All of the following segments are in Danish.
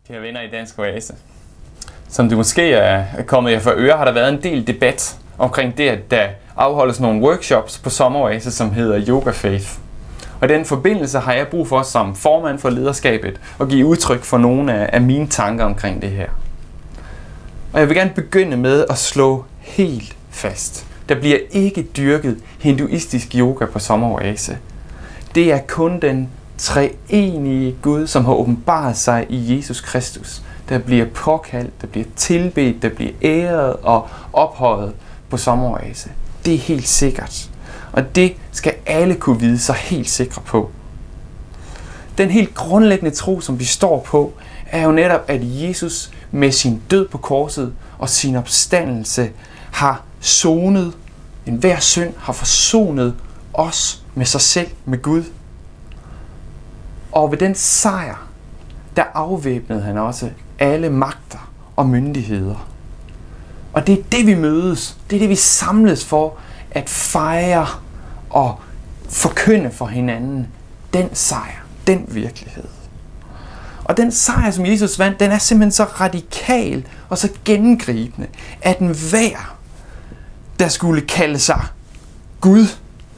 Kære venner i Dansk Oase. Som du måske er kommet jer for øre, har der været en del debat omkring det, at der afholdes nogle workshops på Sommeroase, som hedder Yoga Faith. Og i den forbindelse har jeg brug for som formand for lederskabet at give udtryk for nogle af mine tanker omkring det her. Og jeg vil gerne begynde med at slå helt fast. Der bliver ikke dyrket hinduistisk yoga på Sommeroase. Det er kun den treenige Gud, som har åbenbaret sig i Jesus Kristus, der bliver påkaldt, der bliver tilbedt, der bliver æret og ophøjet på Sommeroase. Det er helt sikkert. Og det skal alle kunne vide sig helt sikre på. Den helt grundlæggende tro, som vi står på, er jo netop, at Jesus med sin død på korset og sin opstandelse har sonet enhver synd, har forsonet os med sig selv, med Gud. Og ved den sejr, der afvæbnede han også alle magter og myndigheder. Og det er det, vi mødes. Det er det, vi samles for at fejre og forkynde for hinanden. Den sejr, den virkelighed. Og den sejr, som Jesus vandt, den er simpelthen så radikal og så gennemgribende, at enhver, der skulle kalde sig Gud,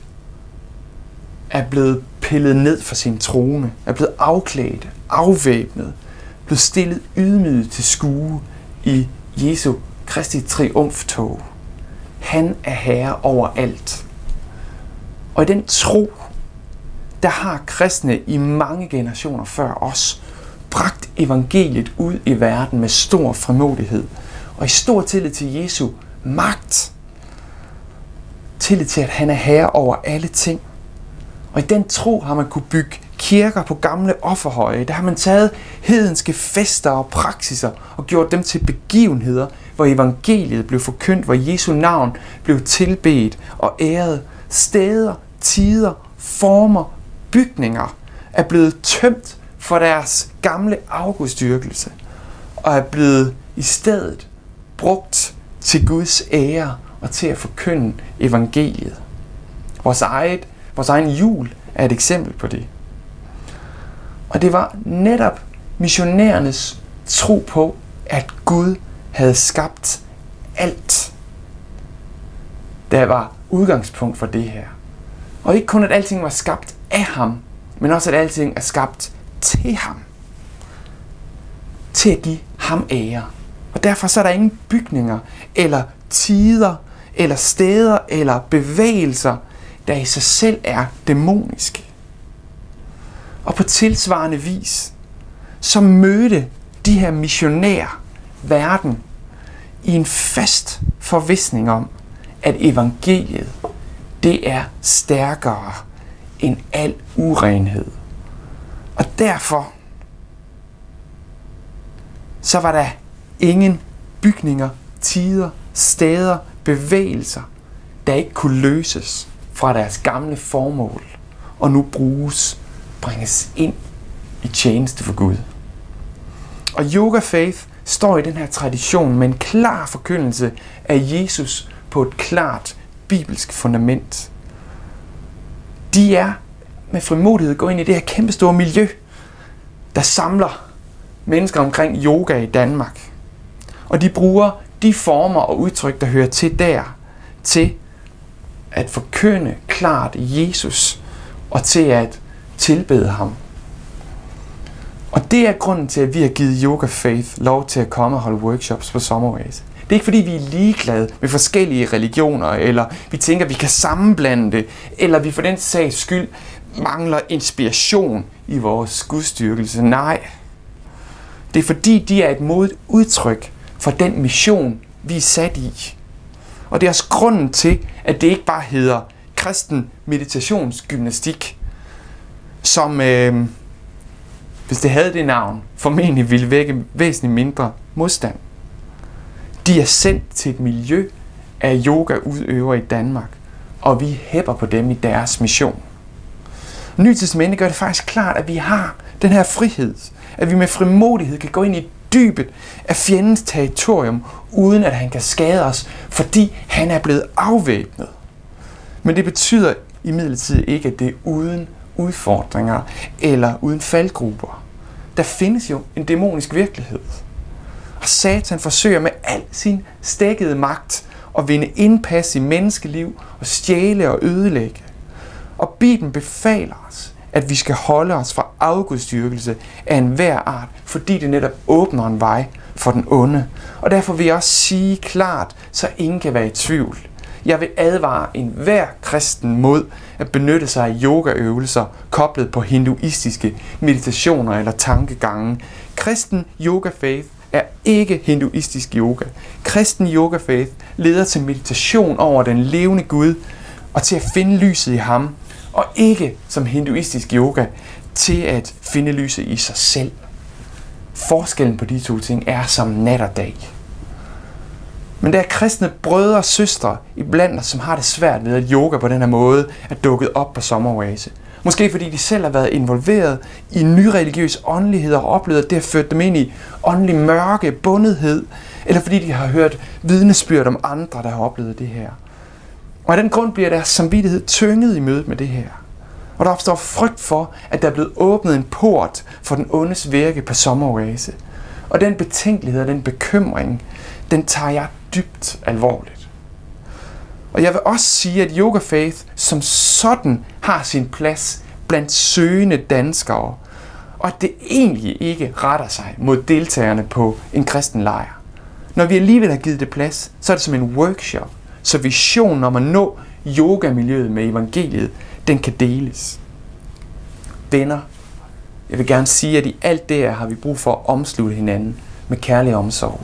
er blevet pillet ned fra sin trone, er blevet afklædt, afvæbnet, blevet stillet ydmyget til skue i Jesu Kristi triumftog. Han er herre over alt. Og i den tro, der har kristne i mange generationer før os bragt evangeliet ud i verden med stor frimodighed og i stor tillid til Jesu magt. Tillid til, at han er herre over alle ting. Og i den tro har man kunne bygge kirker på gamle offerhøje. Der har man taget hedenske fester og praksiser og gjort dem til begivenheder, hvor evangeliet blev forkyndt, hvor Jesu navn blev tilbedt og æret. Steder, tider, former, bygninger er blevet tømt for deres gamle afgudstyrkelse og er blevet i stedet brugt til Guds ære og til at forkynde evangeliet. Vores egen jul er et eksempel på det. Og det var netop missionærernes tro på, at Gud havde skabt alt, der var udgangspunkt for det her. Og ikke kun, at alting var skabt af ham, men også, at alting er skabt til ham. Til at give ham ære. Og derfor så er der ingen bygninger, eller tider, eller steder, eller bevægelser, der i sig selv er dæmoniske. Og på tilsvarende vis, så mødte de her missionærer verden i en fast forvisning om, at evangeliet, det er stærkere end al urenhed. Og derfor, så var der ingen bygninger, tider, steder, bevægelser, der ikke kunne løses fra deres gamle formål, og nu bringes ind i tjeneste for Gud. Og Yoga Faith står i den her tradition med en klar forkyndelse af Jesus på et klart bibelsk fundament. De er med frimodighed gå ind i det her kæmpestore miljø, der samler mennesker omkring yoga i Danmark. Og de bruger de former og udtryk, der hører til der, til at forkynde klart Jesus og til at tilbede ham. Og det er grunden til, at vi har givet Yoga Faith lov til at komme og holde workshops på Sommeroase. Det er ikke fordi, vi er ligeglade med forskellige religioner, eller vi tænker, at vi kan sammenblande det, eller vi for den sags skyld mangler inspiration i vores gudstyrkelse. Nej. Det er fordi, de er et modigt udtryk for den mission, vi er sat i. Og det er også grunden til, at det ikke bare hedder kristen meditationsgymnastik, som, hvis det havde det navn, formentlig ville vække væsentligt mindre modstand. De er sendt til et miljø af yogaudøvere i Danmark, og vi hæpper på dem i deres mission. Nye Testamente gør det faktisk klart, at vi har den her frihed, at vi med frimodighed kan gå ind i dybet af fjendens territorium, uden at han kan skade os, fordi han er blevet afvæbnet. Men det betyder imidlertid ikke, at det er uden udfordringer eller uden faldgrupper. der findes jo en dæmonisk virkelighed. Og Satan forsøger med al sin stækkede magt at vinde indpas i menneskeliv og stjæle og ødelægge. Og Bibelen befaler os, at vi skal holde os fra afgudstyrkelse af enhver art, fordi det netop åbner en vej for den onde. Og derfor vil jeg også sige klart, så ingen kan være i tvivl. Jeg vil advare enhver kristen mod at benytte sig af yogaøvelser koblet på hinduistiske meditationer eller tankegange. Kristen yoga faith er ikke hinduistisk yoga. Kristen yoga faith leder til meditation over den levende Gud og til at finde lyset i ham, og ikke som hinduistisk yoga til at finde lyset i sig selv. Forskellen på de to ting er som nat og dag. Men der er kristne brødre og søstre iblandt os, som har det svært ved, at yoga på den her måde er dukket op på sommeroase. Måske fordi de selv har været involveret i nyreligiøs åndelighed og oplevet, at det har ført dem ind i åndelig mørke, bundethed, eller fordi de har hørt vidnesbyrd om andre, der har oplevet det her. Og af den grund bliver deres samvittighed tynget i mødet med det her. Og der opstår frygt for, at der er blevet åbnet en port for den ondes virke på sommeroase. Og den betænkelighed og den bekymring, den tager jeg dybt alvorligt. Og jeg vil også sige, at yoga faith som sådan har sin plads blandt søgende danskere, og at det egentlig ikke retter sig mod deltagerne på en kristen lejr. Når vi alligevel har givet det plads, så er det som en workshop, så visionen om at nå yogamiljøet med evangeliet, den kan deles. Venner, jeg vil gerne sige, at i alt det her har vi brug for at omslutte hinanden med kærlig omsorg.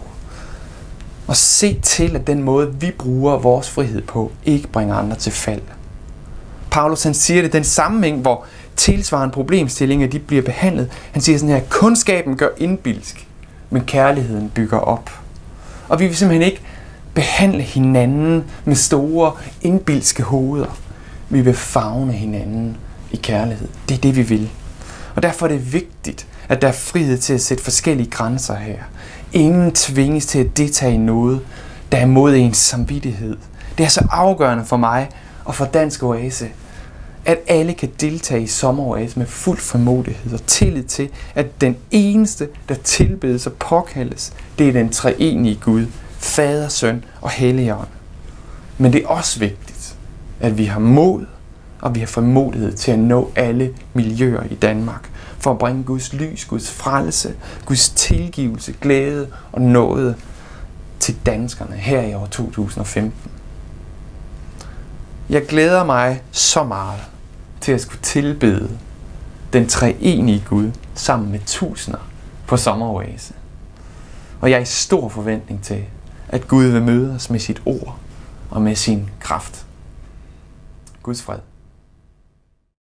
Og se til, at den måde, vi bruger vores frihed på, ikke bringer andre til fald. Paulus han siger det, den sammenhæng, hvor tilsvarende problemstillinger de bliver behandlet. Han siger sådan her, kundskaben gør indbilsk, men kærligheden bygger op. Og vi vil simpelthen ikke behandle hinanden med store indbilske hoveder. Vi vil favne hinanden i kærlighed. Det er det, vi vil. Og derfor er det vigtigt, at der er frihed til at sætte forskellige grænser her. Ingen tvinges til at deltage i noget, der er imod ens samvittighed. Det er så afgørende for mig og for Dansk Oase, at alle kan deltage i sommeroase med fuld frimodighed og tillid til, at den eneste, der tilbedes og påkaldes, det er den treenige Gud, Fader, Søn og Helligånd. Men det er også vigtigt, at vi har mod og vi har frimodighed til at nå alle miljøer i Danmark, for at bringe Guds lys, Guds frelse, Guds tilgivelse, glæde og nåde til danskerne her i år 2015. Jeg glæder mig så meget til at skulle tilbede den treenige Gud sammen med tusinder på sommeroase. Og jeg er i stor forventning til, at Gud vil møde os med sit ord og med sin kraft. Guds fred.